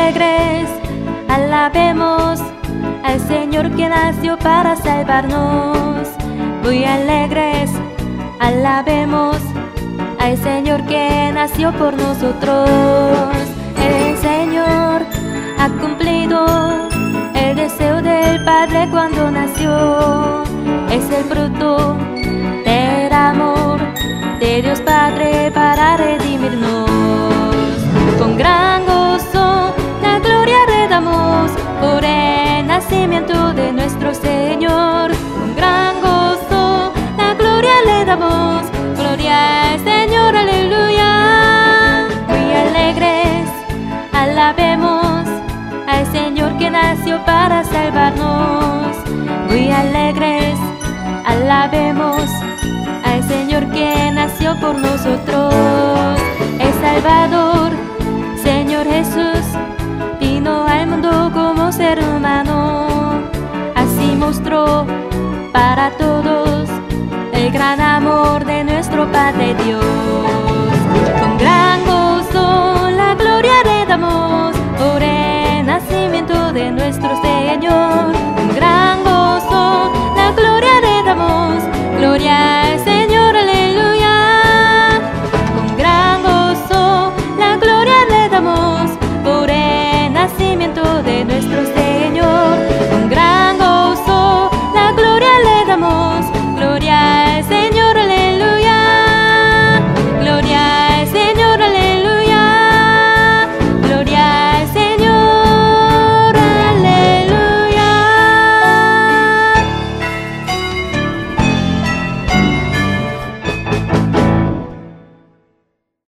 alegres, alabemos al Señor que nació para salvarnos. Muy alegres, alabemos al Señor que nació por nosotros. El Señor ha cumplido el deseo del Padre cuando nació. Es el fruto del amor de Dios Padre para redimirnos. Con gran gozo la gloria le damos por el nacimiento de nuestro Señor. Con gran gozo la gloria le damos, gloria al Señor, aleluya. Muy alegres, alabemos al Señor que nació para salvarnos. Muy alegres, alabemos al Señor que nació por nosotros. El Salvador, Señor Jesús, vino al mundo como ser humano. Así mostró para todos el gran amor de nuestro Padre Dios. Con gran gozo la gloria le damos por el nacimiento de nuestro Señor. Con gran gozo la gloria le damos, gloria al Señor, aleluya. Con gran gozo la gloria le damos,